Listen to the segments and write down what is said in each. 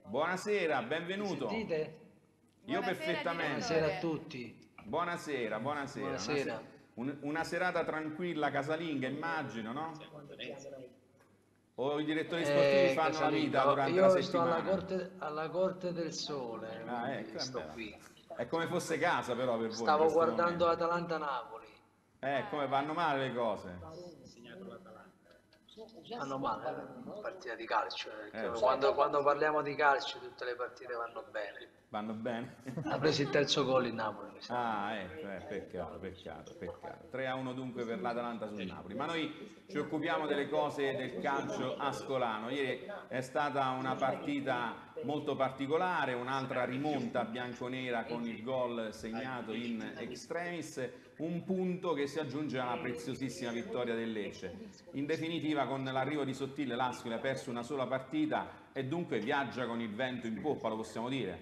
Buonasera, Mi benvenuto. sentite? Io Buonasera Buonasera a perfettamente. direttore. tutti. Buonasera, buonasera. Buonasera. Una serata tranquilla, casalinga, immagino, no? O i direttori sportivi fanno la vita Casalinga, durante la io sto settimana? alla Corte del Sole, Ah, quindi ecco, è sto bella. qui. È come fosse casa però per voi in Stavo questo guardando momento. Atalanta-Napoli. Come vanno male le cose? Vanno male, partita di calcio, perché Beh, quando parliamo di calcio tutte le partite vanno bene. vanno bene. Ha preso il terzo gol in Napoli, mi sa. Ah, ecco, peccato, peccato, peccato. 3-1 dunque per l'Atalanta sul Napoli. Ma noi ci occupiamo delle cose del calcio ascolano. Ieri è stata una partita molto particolare, un'altra rimonta bianconera con il gol segnato in extremis, un punto che si aggiunge alla preziosissima vittoria del Lecce. In definitiva, con l'arrivo di Sottile, l'Ascoli ha perso una sola partita e dunque viaggia con il vento in poppa, lo possiamo dire.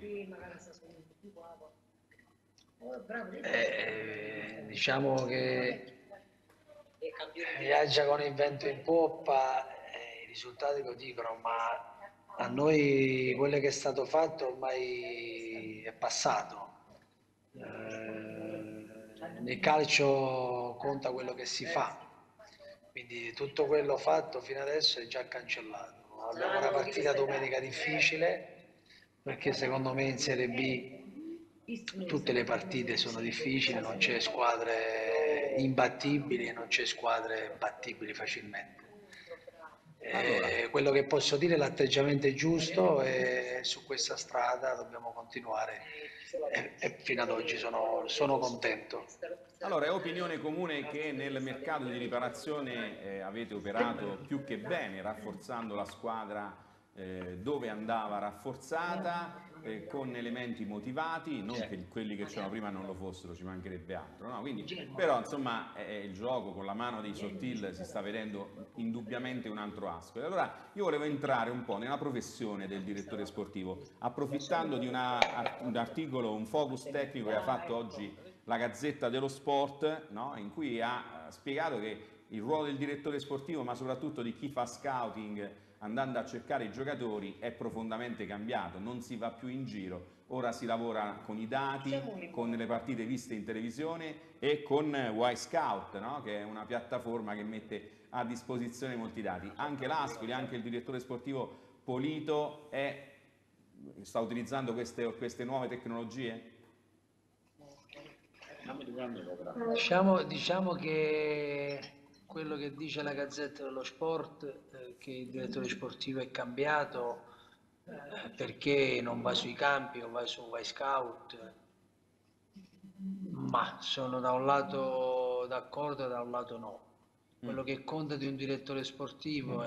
Diciamo che viaggia con il vento in poppa, i risultati lo dicono, ma a noi quello che è stato fatto ormai è passato. Nel calcio conta quello che si fa, quindi tutto quello fatto fino adesso è già cancellato. Abbiamo una partita domenica difficile perché secondo me in Serie B tutte le partite sono difficili, non c'è squadre imbattibili e non c'è squadre battibili facilmente. Allora, Quello che posso dire, l'atteggiamento è giusto e su questa strada dobbiamo continuare e fino ad oggi sono contento. Allora, è opinione comune che nel mercato di riparazione avete operato più che bene, rafforzando la squadra dove andava rafforzata, con elementi motivati, non che quelli che c'erano prima non lo fossero, ci mancherebbe altro, no? Quindi, però insomma il gioco con la mano dei Sottil si sta vedendo indubbiamente un altro Ascoli. Allora, io volevo entrare un po' nella professione del direttore sportivo, approfittando di un articolo, un focus tecnico che ha fatto oggi la Gazzetta dello Sport, no? In cui ha spiegato che il ruolo del direttore sportivo, ma soprattutto di chi fa scouting andando a cercare i giocatori, è profondamente cambiato, non si va più in giro, ora si lavora con i dati, con le partite viste in televisione e con Y-Scout, no? Che è una piattaforma che mette a disposizione molti dati. Anche l'Ascoli, anche il direttore sportivo Polito sta utilizzando queste nuove tecnologie? Diciamo che quello che dice la Gazzetta dello Sport, che il direttore sportivo è cambiato perché non va sui campi o va su Y Scout, ma sono da un lato d'accordo e da un lato no. Quello Mm. che conta di un direttore sportivo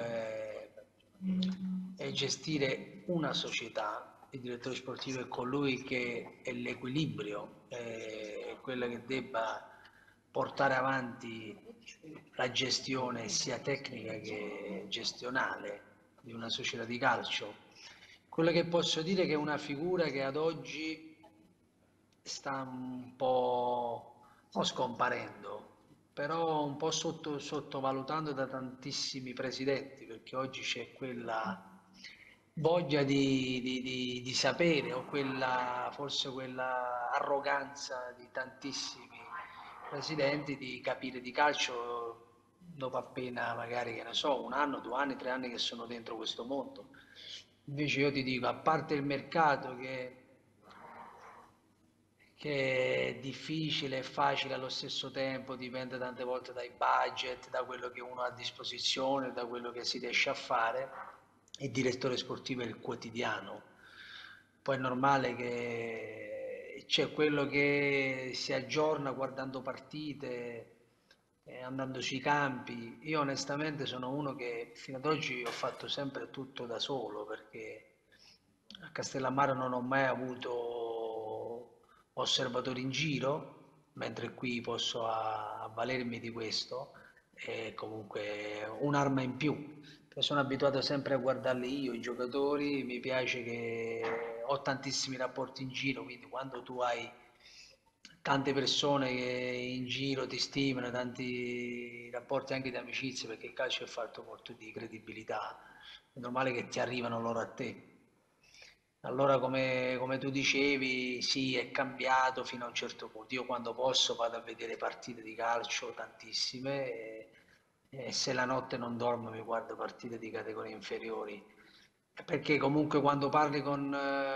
è gestire una società. Il direttore sportivo è colui che è l'equilibrio, è quello che debba portare avanti la gestione sia tecnica che gestionale di una società di calcio. Quello che posso dire è che è una figura che ad oggi sta un po' non scomparendo, però un po' sottovalutando da tantissimi presidenti, perché oggi c'è quella voglia di sapere o forse quella arroganza di tantissimi presidenti di capire di calcio dopo appena magari, che ne so, un anno, 2 anni, 3 anni che sono dentro questo mondo. Invece io ti dico, a parte il mercato che è difficile e facile allo stesso tempo, dipende tante volte dai budget, da quello che uno ha a disposizione, da quello che si riesce a fare. Il direttore sportivo è il quotidiano. Poi è normale che c'è quello che si aggiorna guardando partite, andando sui campi. Io onestamente sono uno che fino ad oggi ho fatto sempre tutto da solo perché a Castellammare non ho mai avuto osservatori in giro, mentre qui posso avvalermi di questo, è comunque un'arma in più. Sono abituato sempre a guardarli io, i giocatori, mi piace che ho tantissimi rapporti in giro, quindi quando tu hai tante persone che in giro ti stimano, tanti rapporti anche di amicizia, perché il calcio è fatto molto di credibilità, è normale che ti arrivano loro a te. Allora, come tu dicevi, sì, è cambiato fino a un certo punto. Io quando posso vado a vedere partite di calcio, tantissime, e se la notte non dormo mi guardo partite di categorie inferiori. Perché comunque quando parli con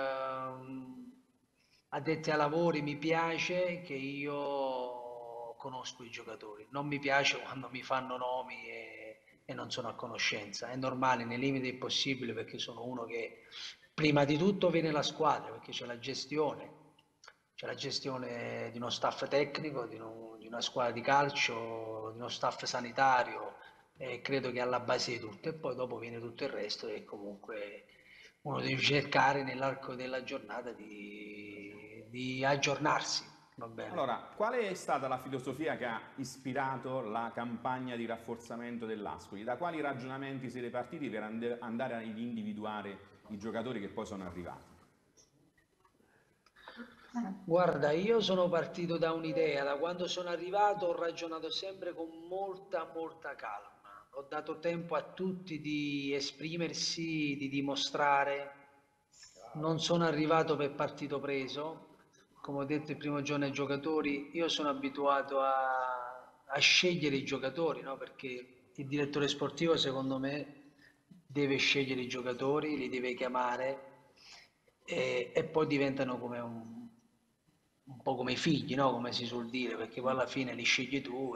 addetti ai lavori mi piace che io conosco i giocatori, non mi piace quando mi fanno nomi e non sono a conoscenza. È normale, nei limiti del possibile, perché sono uno che prima di tutto viene la squadra, perché c'è la gestione di uno staff tecnico, di una squadra di calcio, di uno staff sanitario, e credo che alla base di tutto, e poi dopo viene tutto il resto e comunque uno deve cercare nell'arco della giornata di aggiornarsi, va bene? Allora, qual è stata la filosofia che ha ispirato la campagna di rafforzamento dell'Ascoli? Da quali ragionamenti siete partiti per andare ad individuare i giocatori che poi sono arrivati? Guarda, io sono partito da un'idea, da quando sono arrivato ho ragionato sempre con molta calma, ho dato tempo a tutti di esprimersi, di dimostrare, non sono arrivato per partito preso, come ho detto il primo giorno ai giocatori, io sono abituato a scegliere i giocatori, no? Perché il direttore sportivo secondo me deve scegliere i giocatori, li deve chiamare e poi diventano come un po' come i figli, no? Come si suol dire, perché poi alla fine li scegli tu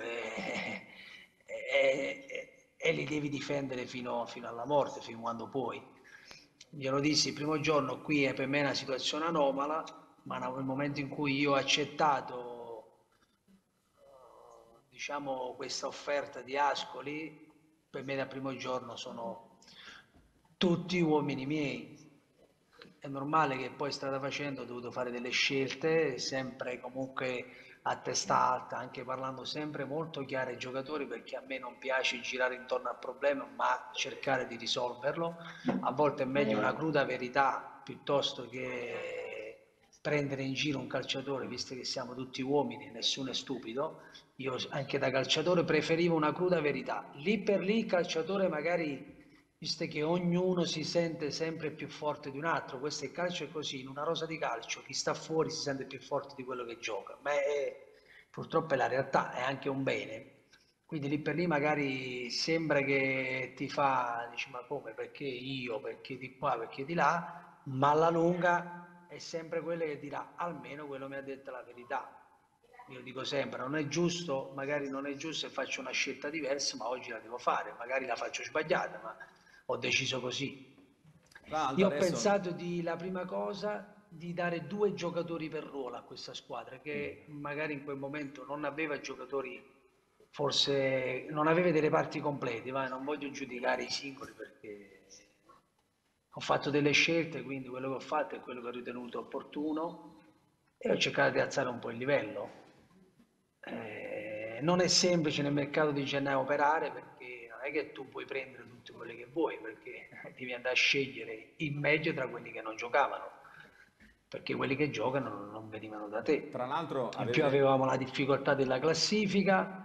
e li devi difendere fino alla morte, fino a quando puoi. Glielo dissi il primo giorno, qui è per me una situazione anomala, ma nel momento in cui io ho accettato, diciamo, questa offerta di Ascoli, per me dal primo giorno sono tutti uomini miei. È normale che poi strada facendo ho dovuto fare delle scelte, sempre comunque a testa alta, anche parlando sempre molto chiaro ai giocatori, perché a me non piace girare intorno al problema, ma cercare di risolverlo. A volte è meglio una cruda verità piuttosto che prendere in giro un calciatore, visto che siamo tutti uomini, nessuno è stupido. Io anche da calciatore preferivo una cruda verità. Lì per lì il calciatore magari, visto che ognuno si sente sempre più forte di un altro, questo è il calcio è così, in una rosa di calcio chi sta fuori si sente più forte di quello che gioca, purtroppo è la realtà, è anche un bene. Quindi lì per lì magari sembra che ti fa, dici ma come, perché io, perché di qua, perché di là, ma alla lunga è sempre quello che dirà, almeno quello mi ha detto la verità. Io dico sempre, non è giusto, magari non è giusto e faccio una scelta diversa, ma oggi la devo fare, magari la faccio sbagliata, ma ho deciso così. Tra l'altro Io ho adesso pensato la prima cosa, di dare due giocatori per ruolo a questa squadra, che magari in quel momento non aveva giocatori, forse non aveva delle parti complete, ma non voglio giudicare i singoli perché ho fatto delle scelte, quindi quello che ho fatto è quello che ho ritenuto opportuno e ho cercato di alzare un po' il livello. Non è semplice nel mercato di gennaio operare perché non è che tu puoi prendere tutti quelli che vuoi, perché devi andare a scegliere il meglio tra quelli che non giocavano, perché quelli che giocano non venivano da Tra te. l'altro In più avete, avevamo la difficoltà della classifica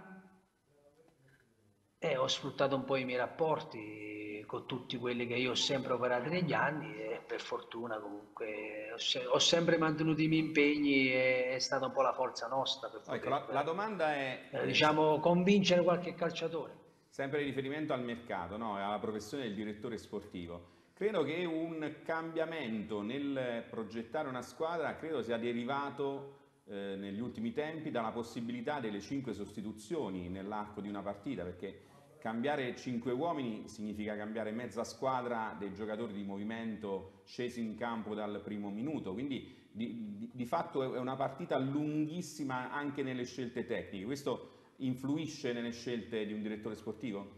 e ho sfruttato un po' i miei rapporti con tutti quelli che io ho sempre operato negli anni e per fortuna comunque ho sempre mantenuto i miei impegni e è stata un po' la forza nostra per ecco, poter, la domanda è diciamo, convincere qualche calciatore. sempre in riferimento al mercato, no? E alla professione del direttore sportivo. Credo che un cambiamento nel progettare una squadra credo sia derivato negli ultimi tempi dalla possibilità delle 5 sostituzioni nell'arco di una partita, perché cambiare 5 uomini significa cambiare mezza squadra dei giocatori di movimento scesi in campo dal primo minuto, quindi di fatto è una partita lunghissima anche nelle scelte tecniche. Questo influisce nelle scelte di un direttore sportivo?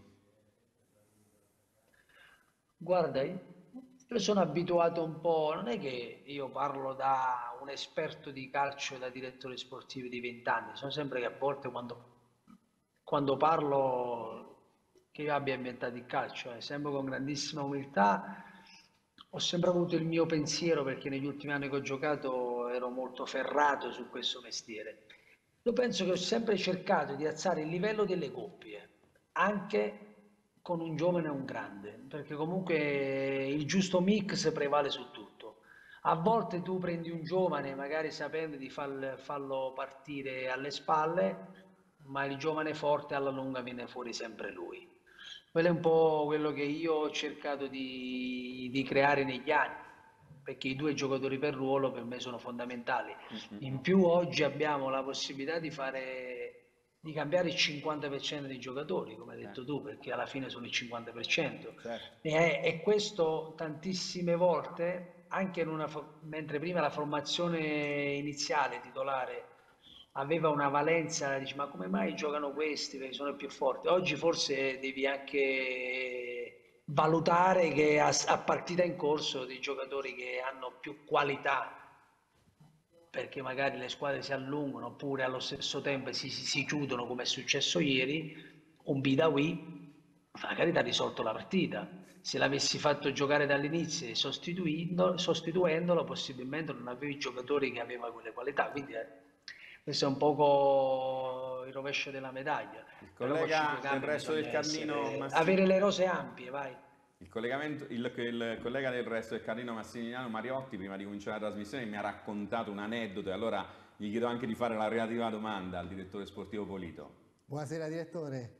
Guarda, io sono abituato un po', non è che io parlo da un esperto di calcio, da direttore sportivo di 20 anni, sono sempre che a volte quando parlo che io abbia inventato il calcio, sempre con grandissima umiltà, ho sempre avuto il mio pensiero perché negli ultimi anni che ho giocato ero molto ferrato su questo mestiere. Io penso che ho sempre cercato di alzare il livello delle coppie, anche con un giovane e un grande, perché comunque il giusto mix prevale su tutto. A volte tu prendi un giovane, magari sapendo di farlo partire alle spalle, ma il giovane forte alla lunga viene fuori sempre lui. Quello è un po' quello che io ho cercato di creare negli anni, perché i due giocatori per ruolo per me sono fondamentali. In più oggi abbiamo la possibilità di cambiare il 50% dei giocatori, come hai detto tu, perché alla fine sono il 50%. Certo. E questo tantissime volte, anche mentre prima la formazione iniziale titolare aveva una valenza, dici, ma come mai giocano questi perché sono i più forti? Oggi forse devi anche valutare che a partita in corso dei giocatori che hanno più qualità perché magari le squadre si allungano oppure allo stesso tempo si chiudono come è successo ieri, un Bidawi magari ti ha risolto la partita. Se l'avessi fatto giocare dall'inizio e sostituendolo, possibilmente non avevi i giocatori che aveva quelle qualità. Quindi questo è un poco il rovescio della medaglia. Il Però poi ci collega del giocando Resto del bisogna Carlino avere le rose ampie, vai. il collega del Resto del Carlino Massimiliano Mariotti, prima di cominciare la trasmissione, mi ha raccontato un aneddoto e allora gli chiedo anche di fare la relativa domanda al direttore sportivo Polito. Buonasera direttore.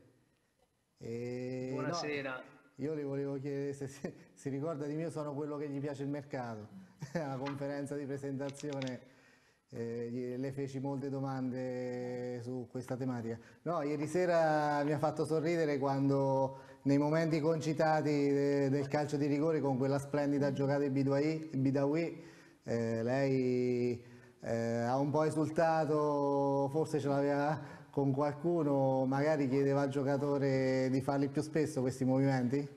No, Buonasera. io le volevo chiedere se si ricorda di me, sono quello che gli piace il mercato. Alla conferenza di presentazione le feci molte domande su questa tematica. No, ieri sera mi ha fatto sorridere quando nei momenti concitati del calcio di rigore con quella splendida giocata di Bidawi, lei ha un po' esultato, forse ce l'aveva con qualcuno, magari chiedeva al giocatore di farli più spesso questi movimenti?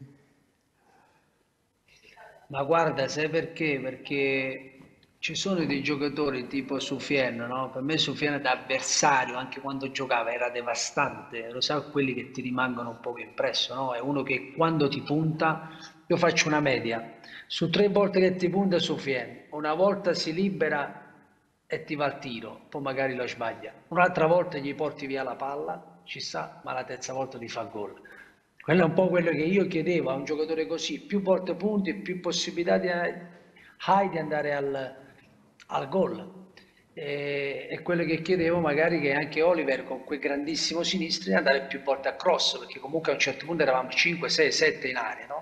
Ma guarda, sai perché? Perché ci sono dei giocatori tipo Soufiane, no? Per me Soufiane da avversario, anche quando giocava, era devastante. Lo sai, quelli che ti rimangono un po' impresso, no? È uno che quando ti punta, io faccio una media, su 3 volte che ti punta Soufiane, una volta si libera e ti va al tiro, poi magari lo sbaglia. Un'altra volta gli porti via la palla, ci sta, ma la terza volta ti fa gol. Quello è un po' quello che io chiedevo a un giocatore così, più volte punti, più possibilità hai di andare al gol. E quello che chiedevo magari che anche Oliver con quel grandissimo sinistro di andare più volte a cross, perché comunque a un certo punto eravamo 5, 6, 7 in area, no?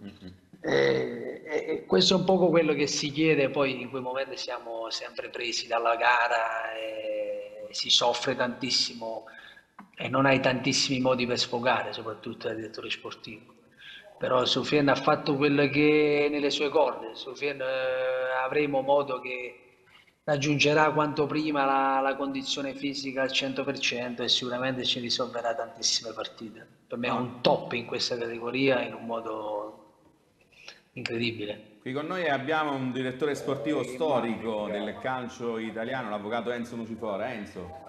E questo è un poco quello che si chiede, poi in quei momenti siamo sempre presi dalla gara e si soffre tantissimo e non hai tantissimi modi per sfogare, soprattutto da direttore sportivo. Però Soufiane ha fatto quello che è nelle sue corde, Soufiane avremo modo che raggiungerà quanto prima la condizione fisica al 100% e sicuramente ci risolverà tantissime partite. Per me è No, un top in questa categoria in un modo incredibile. qui con noi abbiamo un direttore sportivo storico del calcio italiano, l'avvocato Enzo Lucifora. Enzo,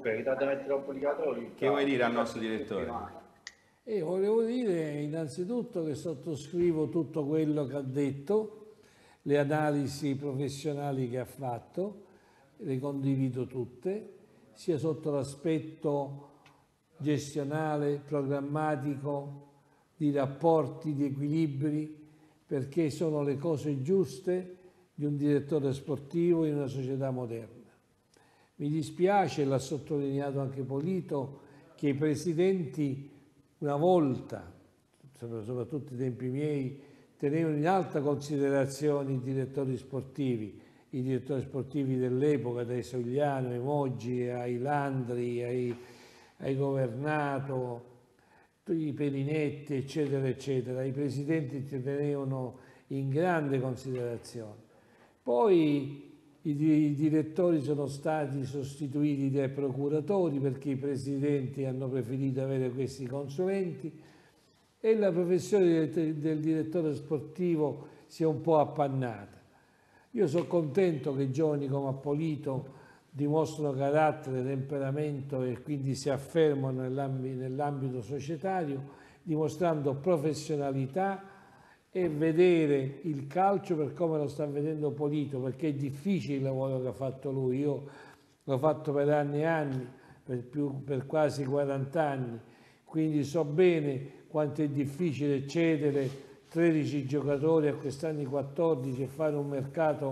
che vuoi dire al nostro direttore? E volevo dire innanzitutto che sottoscrivo tutto quello che ha detto, le analisi professionali che ha fatto, le condivido tutte, sia sotto l'aspetto gestionale, programmatico, di rapporti, di equilibri, perché sono le cose giuste di un direttore sportivo in una società moderna. Mi dispiace, l'ha sottolineato anche Polito, che i presidenti una volta, soprattutto ai tempi miei, tenevano in alta considerazione i direttori sportivi dell'epoca, dai Sogliano ai Moggi, ai Landri, ai Governato, i Perinetti, eccetera, eccetera. I presidenti ti tenevano in grande considerazione. Poi i direttori sono stati sostituiti dai procuratori perché i presidenti hanno preferito avere questi consulenti e la professione del direttore sportivo si è un po' appannata. Io sono contento che giovani come Appolito dimostrano carattere, temperamento e quindi si affermano nell'ambito societario, dimostrando professionalità e vedere il calcio per come lo sta vedendo Polito, perché è difficile il lavoro che ha fatto lui. Io l'ho fatto per anni e anni, per quasi 40 anni, quindi so bene quanto è difficile cedere 13 giocatori a quest'anno 14 e fare un mercato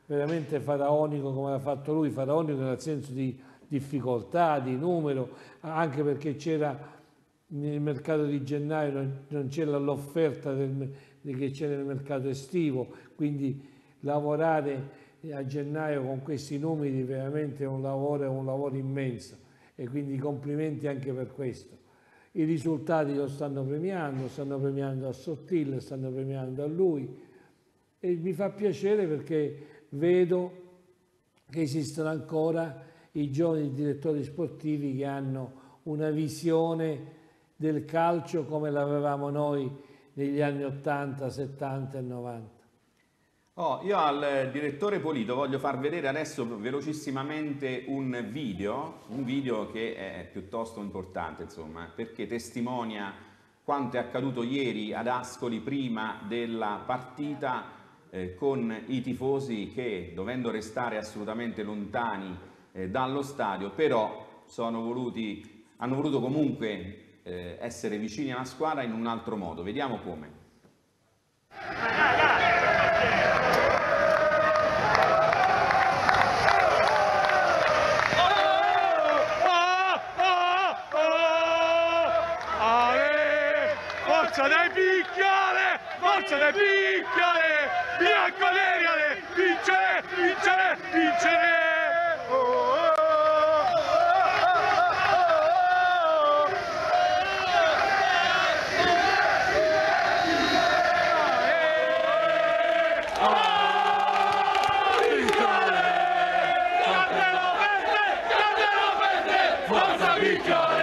veramente faraonico come l'ha fatto lui, faraonico nel senso di difficoltà, di numero, anche perché c'era nel mercato di gennaio non c'era l'offerta che c'è nel mercato estivo, quindi lavorare a gennaio con questi numeri veramente è un lavoro immenso, e quindi complimenti anche per questo. I risultati lo stanno premiando a Sottil, stanno premiando a lui, e mi fa piacere perché vedo che esistono ancora i giovani direttori sportivi che hanno una visione del calcio come l'avevamo noi negli anni 80, 70 e 90. Io al direttore Polito voglio far vedere adesso velocissimamente un video che è piuttosto importante, insomma, perché testimonia quanto è accaduto ieri ad Ascoli prima della partita, con i tifosi che, dovendo restare assolutamente lontani dallo stadio, però hanno voluto comunque essere vicini alla squadra in un altro modo. Vediamo come. Forza dai picchiare! Forza dai picchiare! Bianconeri, vincere, vincere, vincere! Forza vincere!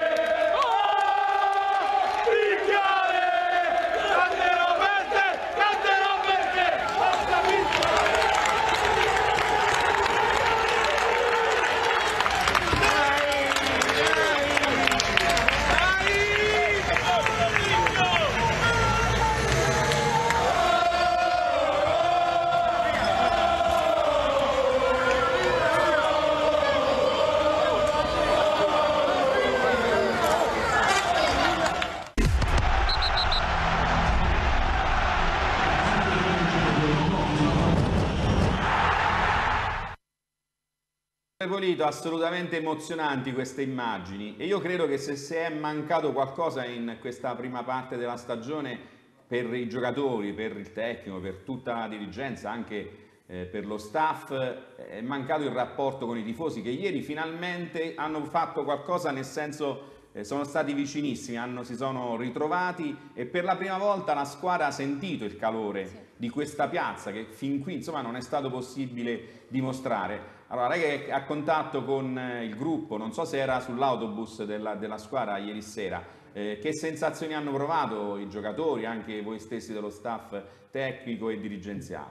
Polito, assolutamente emozionanti queste immagini, e io credo che se è mancato qualcosa in questa prima parte della stagione per i giocatori, per il tecnico, per tutta la dirigenza, anche per lo staff, è mancato il rapporto con i tifosi, che ieri finalmente hanno fatto qualcosa, nel senso sono stati vicinissimi, si sono ritrovati, e per la prima volta la squadra ha sentito il calore di questa piazza che fin qui insomma non è stato possibile dimostrare. Allora, lei che è a contatto con il gruppo, non so se era sull'autobus della squadra ieri sera, che sensazioni hanno provato i giocatori, anche voi stessi dello staff tecnico e dirigenziale?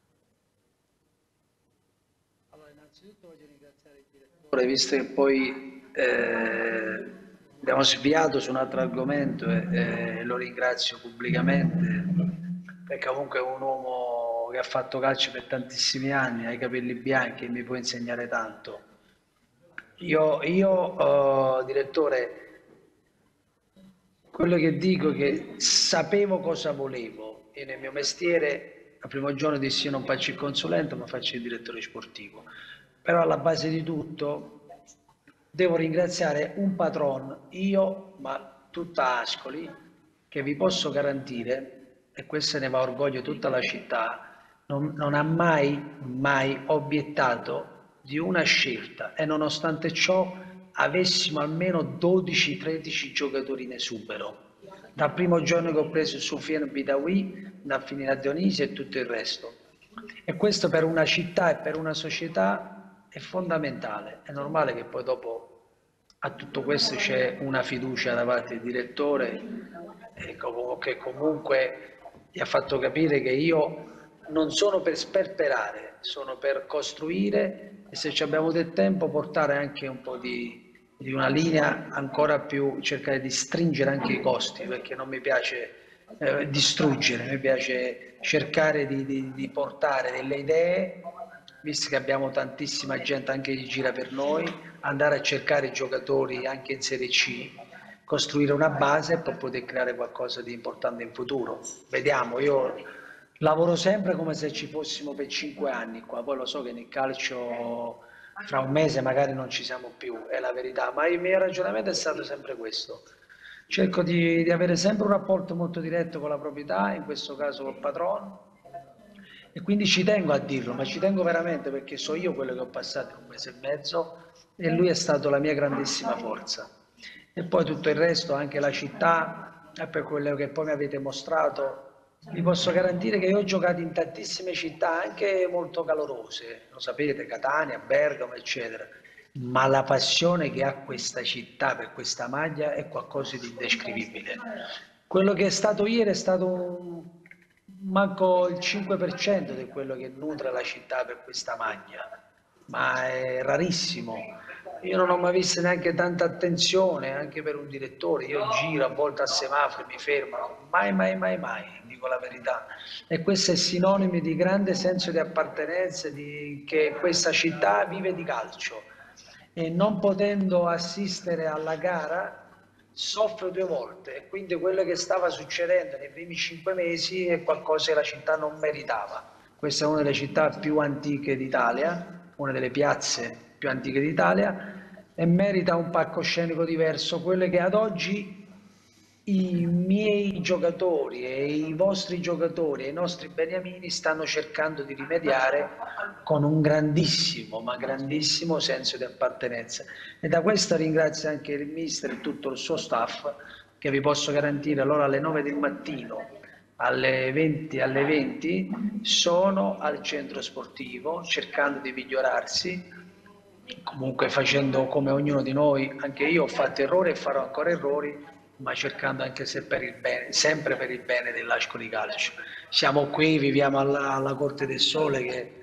Allora, innanzitutto voglio ringraziare il direttore, visto che poi abbiamo sviato su un altro argomento, e lo ringrazio pubblicamente, perché comunque è un uomo che ha fatto calcio per tantissimi anni, ha i capelli bianchi e mi può insegnare tanto. Io direttore, quello che dico è che sapevo cosa volevo, e nel mio mestiere al primo giorno dissi: io non faccio il consulente ma faccio il direttore sportivo. Però alla base di tutto devo ringraziare un patron, io ma tutta Ascoli, che vi posso garantire, e questo ne va orgoglio tutta la città, non ha mai obiettato di una scelta, e nonostante ciò avessimo almeno 12-13 giocatori in esubero. Dal primo giorno che ho preso Soufiane Biddaoui, da finire a Dionisi e tutto il resto. E questo per una città e per una società è fondamentale. È normale che poi dopo a tutto questo c'è una fiducia da parte del direttore, che comunque gli ha fatto capire che io non sono per sperperare, sono per costruire, e se ci abbiamo del tempo portare anche un po' di una linea ancora più, cercare di stringere anche i costi, perché non mi piace distruggere, mi piace cercare di portare delle idee, visto che abbiamo tantissima gente anche che gira per noi, andare a cercare giocatori anche in Serie C, costruire una base e poi poter creare qualcosa di importante in futuro. Vediamo, io lavoro sempre come se ci fossimo per 5 anni qua, poi lo so che nel calcio fra un mese magari non ci siamo più, è la verità, ma il mio ragionamento è stato sempre questo. Cerco di avere sempre un rapporto molto diretto con la proprietà, in questo caso col patrono, e quindi ci tengo a dirlo, ma ci tengo veramente perché so io quello che ho passato in un mese e mezzo e lui è stato la mia grandissima forza. E poi tutto il resto, anche la città, per quello che poi mi avete mostrato, vi posso garantire che io ho giocato in tantissime città, anche molto calorose, lo sapete, Catania, Bergamo, eccetera, ma la passione che ha questa città per questa maglia è qualcosa di indescrivibile. Quello che è stato ieri è stato manco il 5% di quello che nutre la città per questa maglia, ma è rarissimo. Io non ho mai visto neanche tanta attenzione, anche per un direttore. Io giro a volte a semafori, mi fermano, mai, mai, mai, mai, dico la verità. E questo è sinonimo di grande senso di appartenenza, che questa città vive di calcio. E non potendo assistere alla gara soffre 2 volte, e quindi quello che stava succedendo nei primi 5 mesi è qualcosa che la città non meritava. Questa è una delle città più antiche d'Italia, una delle piazze più antiche d'Italia, e merita un palcoscenico diverso, quello che ad oggi i miei giocatori e i vostri giocatori e i nostri beniamini stanno cercando di rimediare con un grandissimo, ma grandissimo senso di appartenenza. E da questo ringrazio anche il mister e tutto il suo staff, che vi posso garantire, allora alle 9 del mattino, alle 20 sono al centro sportivo cercando di migliorarsi, comunque facendo come ognuno di noi. Anche io ho fatto errori e farò ancora errori, ma cercando anche se per il bene, sempre per il bene dell'Ascoli Calcio. Siamo qui, viviamo alla Corte del Sole, che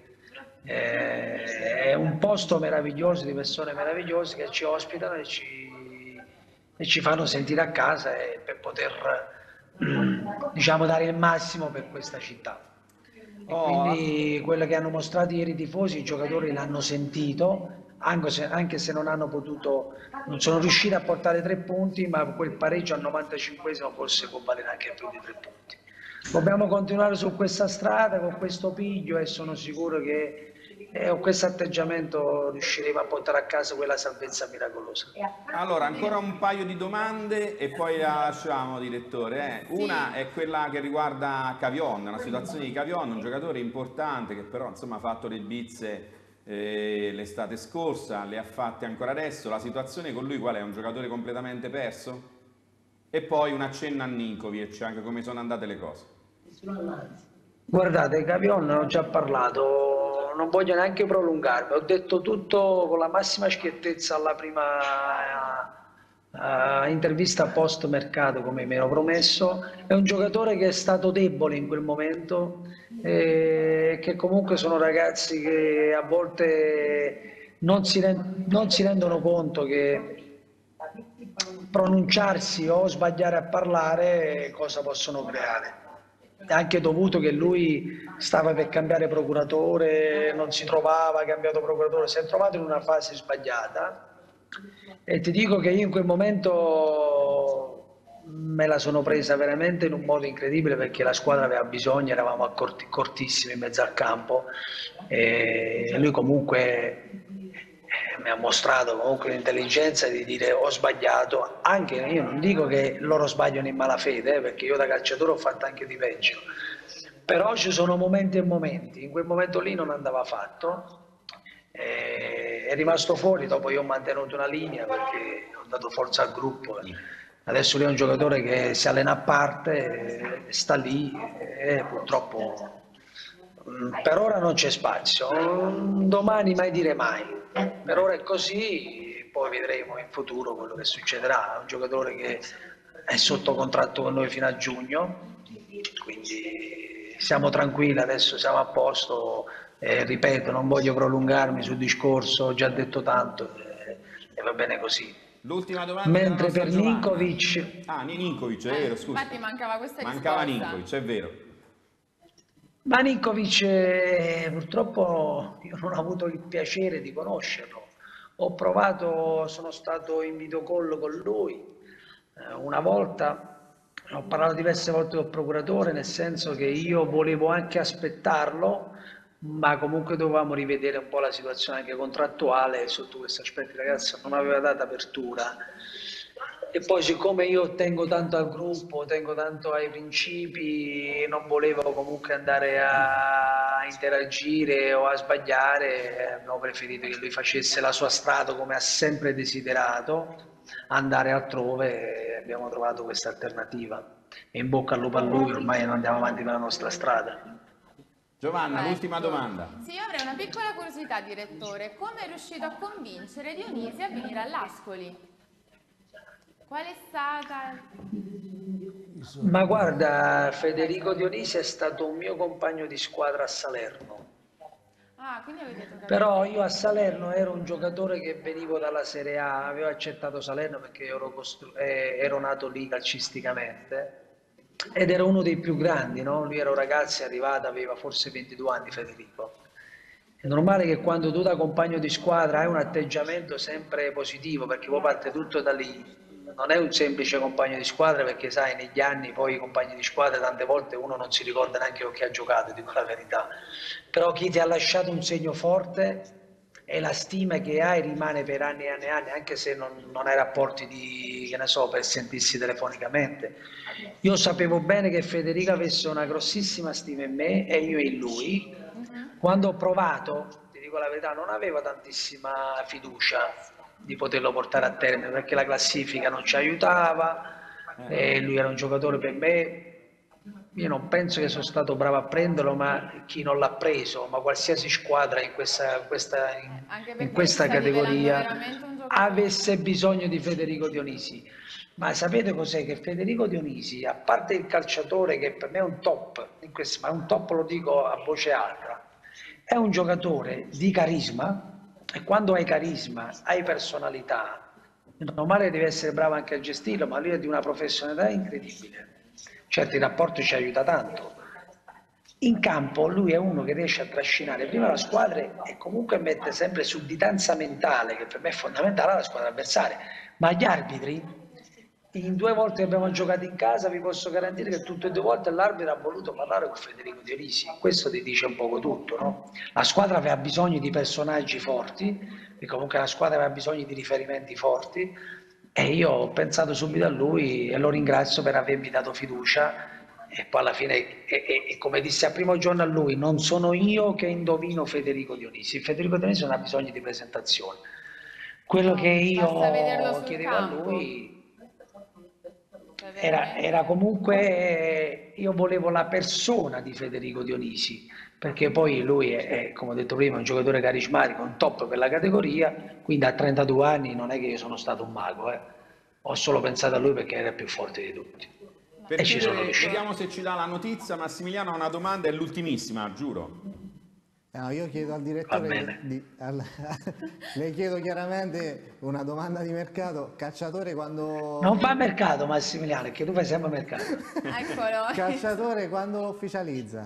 è un posto meraviglioso, di persone meravigliose che ci ospitano e ci fanno sentire a casa, e per poter diciamo dare il massimo per questa città. E quindi quello che hanno mostrato ieri i tifosi, i giocatori l'hanno sentito, anche se non hanno potuto, non sono riusciti a portare 3 punti, ma quel pareggio al 95esimo forse può valere anche più di 3 punti. Dobbiamo continuare su questa strada con questo piglio, e sono sicuro che con questo atteggiamento riusciremo a portare a casa quella salvezza miracolosa. Allora, ancora un paio di domande e poi la lasciamo, direttore. Una è quella che riguarda Cavion, una situazione di Cavion, un giocatore importante che però insomma ha fatto le bizze l'estate scorsa, le ha fatte ancora adesso. La situazione con lui qual è? Un giocatore completamente perso? E poi un accenno a Ninkovic, anche come sono andate le cose. Guardate, Cavion ne ho già parlato, non voglio neanche prolungarmi, ho detto tutto con la massima schiettezza alla prima intervista post mercato, come mi ero promesso. È un giocatore che è stato debole in quel momento, che comunque sono ragazzi che a volte non si rendono conto che pronunciarsi o sbagliare a parlare cosa possono creare. È anche dovuto che lui stava per cambiare procuratore, non si trovava, ha cambiato procuratore, si è trovato in una fase sbagliata, e ti dico che io in quel momento me la sono presa veramente in un modo incredibile, perché la squadra aveva bisogno, eravamo cortissimi in mezzo al campo, e lui comunque mi ha mostrato comunque l'intelligenza di dire ho sbagliato. Anche io non dico che loro sbagliano in malafede, perché io da calciatore ho fatto anche di peggio, però ci sono momenti e momenti. In quel momento lì non andava fatto, è rimasto fuori. Dopo io ho mantenuto una linea perché ho dato forza al gruppo. Adesso lui è un giocatore che si allena a parte, sta lì, e purtroppo per ora non c'è spazio. Domani mai dire mai. Per ora è così, poi vedremo in futuro quello che succederà. È un giocatore che è sotto contratto con noi fino a giugno, quindi siamo tranquilli, adesso siamo a posto. Ripeto, non voglio prolungarmi sul discorso, ho già detto tanto, e va bene così. L'ultima domanda. Mentre per Ninkovic... Ninkovic, è vero, scusa. Infatti mancava questa risposta. Mancava Ninkovic, è vero. Ma Ninkovic purtroppo io non ho avuto il piacere di conoscerlo. Ho provato, sono stato in videocall con lui una volta, Ho parlato diverse volte col procuratore, nel senso che io volevo anche aspettarlo, ma comunque dovevamo rivedere un po' la situazione anche contrattuale sotto questo aspetto. Il ragazzo non aveva dato apertura. E poi siccome io tengo tanto al gruppo, tengo tanto ai principi, non volevo comunque andare a interagire o a sbagliare, abbiamo preferito che lui facesse la sua strada come ha sempre desiderato, andare altrove, e abbiamo trovato questa alternativa. E in bocca al lupo a lui, ormai non andiamo avanti per la nostra strada. Giovanna, Ecco. l'ultima domanda. Sì, io avrei una piccola curiosità, direttore. Come è riuscito a convincere Dionisi a venire all'Ascoli? Qual è stata... Ma guarda, Federico Dionisi è stato un mio compagno di squadra a Salerno. Ah, quindi avete giocato... Però io a Salerno ero un giocatore che venivo dalla Serie A, avevo accettato Salerno perché ero nato lì calcisticamente ed ero uno dei più grandi, no? Lui era un ragazzo, è arrivato, aveva forse 22 anni Federico. È normale che quando tu da compagno di squadra hai un atteggiamento sempre positivo, perché poi parte tutto da lì. Non è un semplice compagno di squadra, perché sai, negli anni poi i compagni di squadra tante volte uno non si ricorda neanche con chi ha giocato, dico la verità. Però chi ti ha lasciato un segno forte e la stima che hai rimane per anni e anni e anni, anche se non hai rapporti di, che ne so, per sentirsi telefonicamente. Io sapevo bene che Federico avesse una grossissima stima in me e io in lui. Quando ho provato, ti dico la verità, non avevo tantissima fiducia di poterlo portare a termine, perché la classifica non ci aiutava, e lui era un giocatore per me. Io non penso che sono stato bravo a prenderlo, ma chi non l'ha preso, ma qualsiasi squadra in questa categoria avesse bisogno di Federico Dionisi. Ma sapete cos'è? Che Federico Dionisi, a parte il calciatore che per me è un top, ma un top lo dico a voce alta, è un giocatore di carisma, e quando hai carisma, hai personalità, normale devi essere bravo anche a gestirlo, ma lui è di una professionalità incredibile. Certi rapporti ci aiuta tanto. In campo lui è uno che riesce a trascinare prima la squadra e comunque mette sempre sudditanza mentale, che per me è fondamentale, alla squadra avversaria. Ma gli arbitri, in 2 volte che abbiamo giocato in casa, vi posso garantire che tutte e 2 volte l'arbitro ha voluto parlare con Federico Dionisi. Questo ti dice un poco tutto, no? La squadra aveva bisogno di personaggi forti, e comunque la squadra aveva bisogno di riferimenti forti, e io ho pensato subito a lui e lo ringrazio per avermi dato fiducia. E poi alla fine, come dissi al primo giorno a lui, non sono io che indovino Federico Dionisi. Federico Dionisi non ha bisogno di presentazione. Quello che io chiedevo a lui era comunque, io volevo la persona di Federico Dionisi, perché poi lui è, come ho detto prima, un giocatore carismatico, un top per la categoria, quindi a 32 anni non è che io sono stato un mago, ho solo pensato a lui perché era il più forte di tutti. Per chiudere, vediamo se ci dà la notizia. Massimiliano ha una domanda, è l'ultimissima, giuro. No, io chiedo al direttore, le chiedo chiaramente una domanda di mercato. Calciatore quando... Non fa mercato Massimiliano, perché tu fai sempre mercato. Eccolo. Calciatore quando lo ufficializza?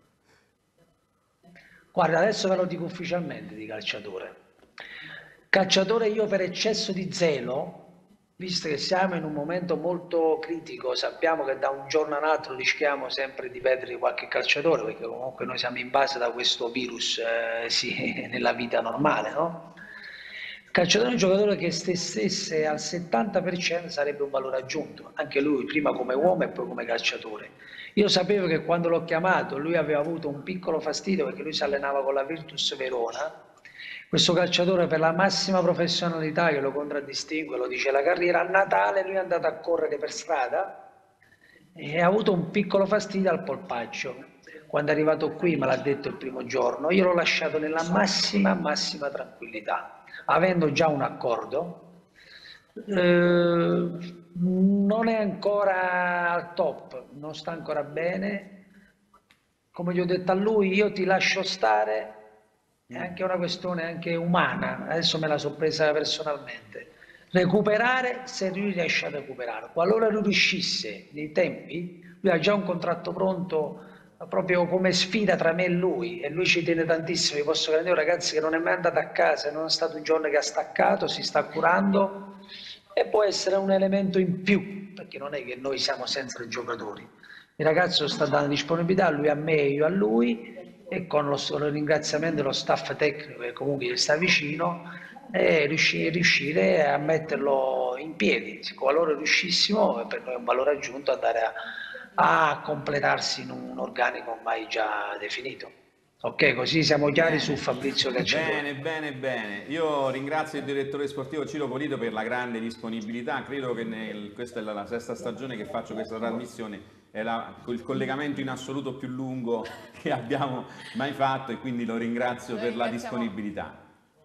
Guarda, adesso ve lo dico ufficialmente di calciatore. Calciatore io per eccesso di zelo, visto che siamo in un momento molto critico, sappiamo che da un giorno all'altro rischiamo sempre di perdere qualche calciatore, perché comunque noi siamo in base da questo virus nella vita normale, no? Il calciatore è un giocatore che stesse al 70% sarebbe un valore aggiunto, anche lui prima come uomo e poi come calciatore. Io sapevo che quando l'ho chiamato lui aveva avuto un piccolo fastidio perché lui si allenava con la Virtus Verona. Questo calciatore, per la massima professionalità che lo contraddistingue, lo dice la carriera, a Natale lui è andato a correre per strada e ha avuto un piccolo fastidio al polpaccio. Quando è arrivato qui, me l'ha detto il primo giorno, io l'ho lasciato nella massima tranquillità, avendo già un accordo. Non è ancora al top, non sta ancora bene. Come gli ho detto a lui, io ti lascio stare. È anche una questione anche umana, adesso me la sono presa personalmente. Recuperare se lui riesce a recuperare. Qualora lui riuscisse nei tempi, lui ha già un contratto pronto proprio come sfida tra me e lui ci tiene tantissimo. Vi posso garantire, ragazzi, che non è mai andato a casa, non è stato un giorno che ha staccato, si sta curando e può essere un elemento in più perché non è che noi siamo senza i giocatori. Il ragazzo sta dando disponibilità, lui a me, io a lui, e con lo ringraziamento dello staff tecnico che comunque gli sta vicino, e riuscire a metterlo in piedi. Qualora riuscissimo, per noi è un valore aggiunto andare a completarsi in un organico ormai già definito. Ok, così siamo chiari su Fabrizio Calciatore. Bene. Io ringrazio il direttore sportivo Ciro Polito per la grande disponibilità. Credo che questa è la sesta stagione che faccio questa trasmissione. È il collegamento in assoluto più lungo che abbiamo mai fatto e quindi lo ringrazio per la disponibilità.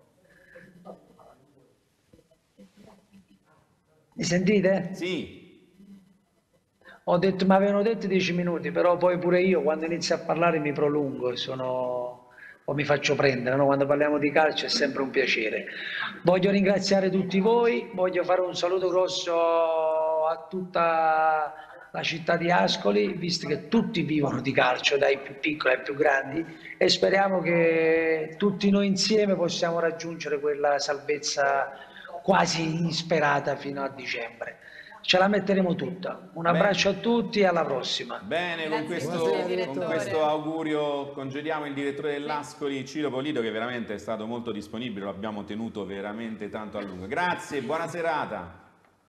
Mi sentite? Sì. Ho detto, mi avevano detto 10 minuti, però poi pure io quando inizio a parlare mi prolungo o mi faccio prendere, no? Quando parliamo di calcio è sempre un piacere. Voglio ringraziare tutti voi, voglio fare un saluto grosso a tutta la città di Ascoli, visto che tutti vivono di calcio, dai più piccoli ai più grandi, e speriamo che tutti noi insieme possiamo raggiungere quella salvezza quasi insperata fino a dicembre. Ce la metteremo tutta. Un abbraccio a tutti e alla prossima. Bene, con Buonasera, questo augurio congediamo il direttore dell'Ascoli, Ciro Polito, che veramente è stato molto disponibile, lo abbiamo tenuto veramente tanto a lungo. Grazie, buona serata.